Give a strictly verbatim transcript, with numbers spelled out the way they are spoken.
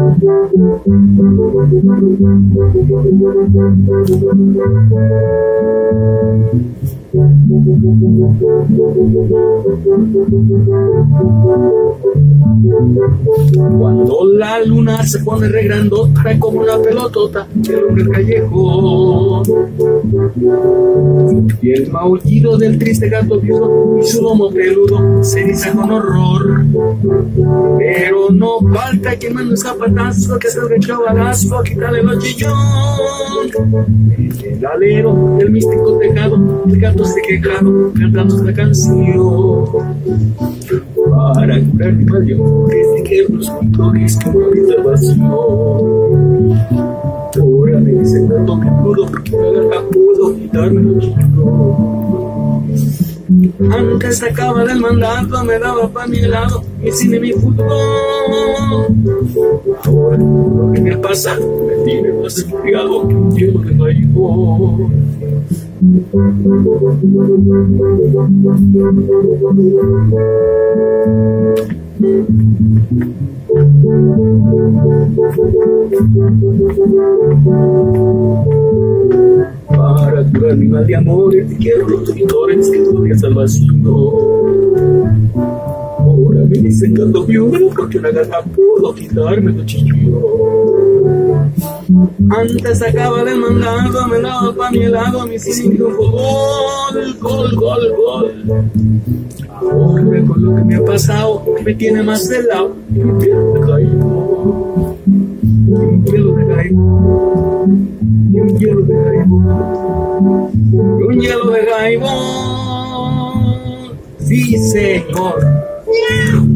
Cuando la luna se pone re grandota, trae como una pelotota del hombre del callejón. Y el maullido del triste gato viudo y su lomo peludo se eriza con horror. Pero no falta quien manda un zapatazo que se el chavalazo a quitarle los chillón. En el alero del místico tejado, el gato se quejado cantando esta canción. Para curar mi mal de amores, te quiero los toques como mi salvación. Ahora me dice el gato que pudo, porque me agarra pudo quitarme los chicos. Antes sacaba del mandato, me daba pan mi helado, mi cine, mi fútbol. Ahora, lo que me pasa, me tiene más enfriado que un hielo de mayor. Para curar mi mal de amores, te quiero los pintores que son mi salvación. Ahora me dicen tanto viudo porque una gata pudo quitarme los chillos. Antes sacaba del mandado, me daba pa' mi helado, mi cine, un gol, gol, gol, gol. Ahora con lo que me ha pasado, me tiene más helado, y un hielo de gaibo, y un hielo de gaibo, y un hielo de gaibo, y un hielo de gaibo, sí señor.